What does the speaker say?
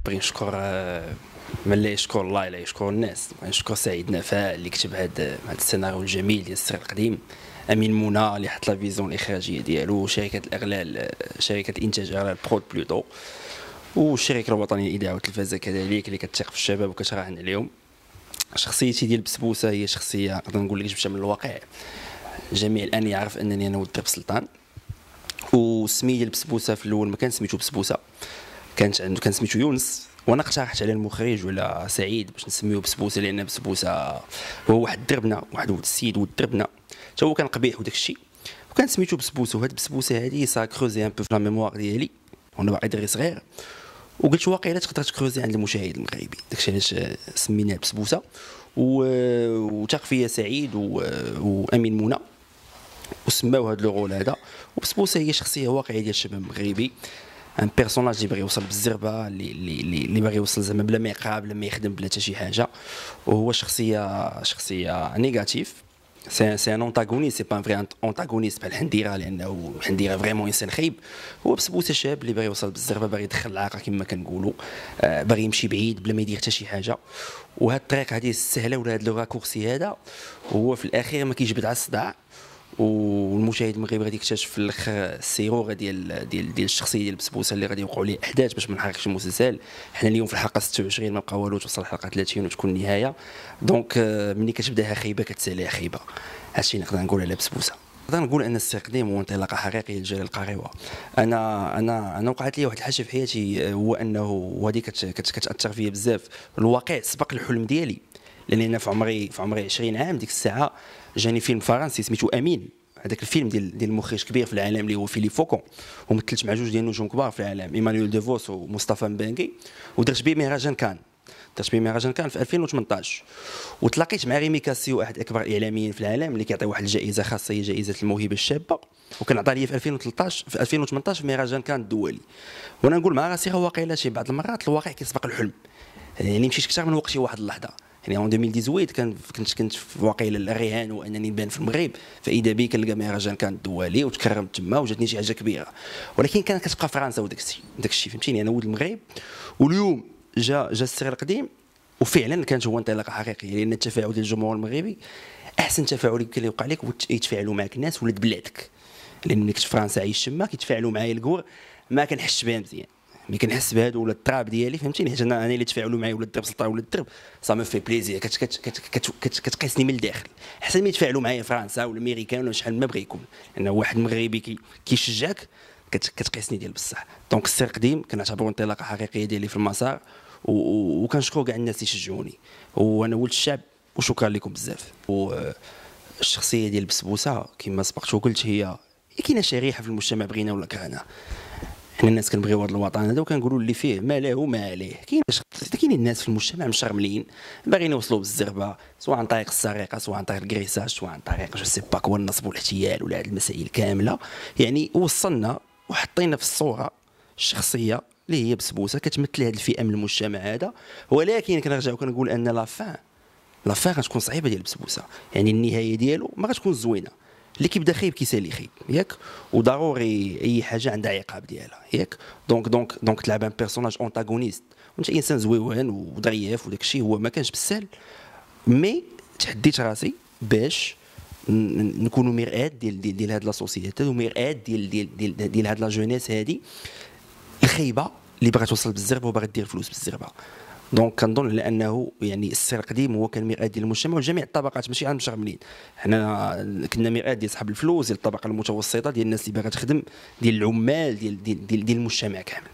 بغي نشكر من لا يشكر الله لا يشكر الناس. نشكر سعيد نفاء اللي كتب هذا السيناريو الجميل ديال السر القديم، امين منى اللي حط لا فيزيون الاخراجيه ديالو، شركه الاغلال شركه الانتاج اغلال برود بلوتو، والشركه الوطنيه للاذاعه والتلفزه كذلك اللي كتثق في الشباب وكتراهن عليهم. شخصيتي ديال بسبوسه هي شخصيه نقدر نقول لك جبتها من الواقع. الجميع الان يعرف انني انا ولد درب سلطان، وسمي ديال بسبوسه في الاول ما كان سميتو بسبوسه، كان سميتو يونس، وانا اقترحت على المخرج ولا سعيد باش نسميوه بسبوسه، لان بسبوسه هو واحد دربنا، واحد ولد السيد ولد دربنا، حتى هو كان قبيح وداك الشيء، وكان سميتو بسبوسه. وهاد بسبوسه هادي سا كروزي ان بو في لا ميموار ديالي وانا باقي دري صغير، وقلت واقيلا تقدر تكروزي عند المشاهد المغربي، داكشي علاش سميناه بسبوسه. وثاق فيا سعيد وامين منى وسماو هاد لو رول هذا. وبسبوسه هي شخصيه واقعيه ديال الشباب المغربي، ان بيرسوناج اللي باغي يوصل بالزربه، اللي باغي يوصل زعما بلا ما يقرا بلا ما يخدم بلا حتى شي حاجه. وهو شخصيه نيجاتيف، سي ان اونتاغونيست، سي با ان فري اونتاغونيست بحال حنديره، لانه حنديره فريمون انسان خايب. هو بسبوسه شاب اللي باغي يوصل بالزربه، باغي يدخل العاقه كما كنقولوا، باغي يمشي بعيد بلا ما يدير حتى شي حاجه. وهاد الطريق هذه السهله ولا هاد لو راكورسي هذا هو في الاخير ما كيجبد على الصداع، والمشاهد المغربي غادي يكتشف في الاخر السيروره ديال الشخصيه ديال بسبوسه اللي غادي يوقعوا ليه احداث باش ما نحرقش المسلسل. حنا اليوم في الحلقه 26 ما بقى والو، توصل الحلقه 30 وتكون النهايه. دونك ملي كتبداها خايبه كتساليها خايبه. هادشي نقدر نقول على بسبوسه. نقدر نقول ان السر قديم هو انطلاقه حقيقيه لجلال القريوه. انا وقعت لي واحد الحاجه في حياتي، هو انه وهذه كتاثر فيا بزاف. الواقع سبق الحلم ديالي، لان انا في عمري 20 عام ديك الساعه جاني فيلم فرنسي سميتو امين. هذاك الفيلم ديال مخرج كبير في العالم اللي هو فيليب فوكون، ومثلت مع جوج ديال النجوم كبار في العالم، ايمانويل ديفوس ومصطفى مبانكي، ودرت به مهرجان كان. في 2018، وتلاقيت مع ريمي كاسيو، احد اكبر الاعلاميين في العالم اللي كيعطي واحد الجائزه خاصه، هي جائزه الموهبه الشابه، وكان عطى لي في 2018 في مهرجان كان الدولي. وانا نقول مع راسي واقيلا شي بعض المرات الواقع كيسبق الحلم، يعني مشيت اكثر من وقتي واحد اللحظه. يعني اون 2018 كنت في واقيلا الرهان وانني نبان في المغرب، فاذا بي كنلقى مهرجان كان الدولي وتكرمت تما وجاتني شي حاجه كبيره. ولكن كانت كتبقى فرنسا وداك الشيء فهمتيني، انا ولد المغرب. واليوم جا السر القديم، وفعلا كانت هو انطلاقه حقيقيه، لان التفاعل ديال الجمهور المغربي احسن تفاعل يمكن اللي يوقع لك، ويتفاعلوا معك الناس ولاد بلادك. لان ملي كنت في فرنسا عايش تما كيتفاعلوا معايا الكور ما كنحسش بها مزيان، ملي كنحس بهذا ولا الطراب ديالي فهمتيني، حيت انا اللي تفاعلوا معايا ولا الدرب سلطان ولا الدرب سا مو في بليزير، كتقيسني من الداخل احسن ما يتفاعلوا معايا فرنسا ولا امريكان ولا شحال ما بغى يكون، لان واحد مغربي كيشجعك كتقيسني ديال بصح. دونك السر قديم كنعتبرو انطلاقه حقيقيه ديالي في المسار، وكنشكر كاع الناس اللي شجعوني، وانا ولد الشعب، وشكرا لكم بزاف. والشخصيه ديال بسبوسه كما سبقت وقلت هي كاينه شريحه في المجتمع بغينا ولا كرهنا، حنا الناس كنبغيو هذا الوطن هذا وكنقولوا اللي فيه ما له وما عليه. كاين الناس في المجتمع مشرملين باغيين يوصلوا بالزربه، سواء عن طريق السرقه، سواء عن طريق الكريساج، سواء عن طريق جو سي با كوا النصب والاحتيال ولا هذه المسائل كامله. يعني وصلنا وحطينا في الصوره الشخصيه اللي هي بسبوسه كتمثل هذه الفئه من المجتمع هذا. ولكن كنرجع وكنقول ان لافان غتكون صعيبه ديال بسبوسه، يعني النهايه ديالو ما غتكون زوينه. اللي كيبدا خايب كيسالي خايب ياك، وضروري اي حاجه عندها عقاب ديالها ياك. دونك تلعب ان بيرسوناج اونتاغونيست، وانت انسان زويوان وظريف وداك الشيء هو ما كانش بالسهل، مي تحديت راسي باش نكونوا مرآة ديال هاد لا سوسيتي، ومرآة ديال هاد لا جونيس هادي الخايبه اللي باغا توصل بالزربه وباغا دير فلوس بالزربه. دونك كنظن على انه يعني السر القديم هو كان مرآة ديال المجتمع وجميع الطبقات، ماشي عن المشرملين. حنا كنا مرآة ديال صحاب الفلوس، ديال الطبقه المتوسطه، ديال الناس اللي باغا تخدم، ديال العمال، ديال المجتمع كامل.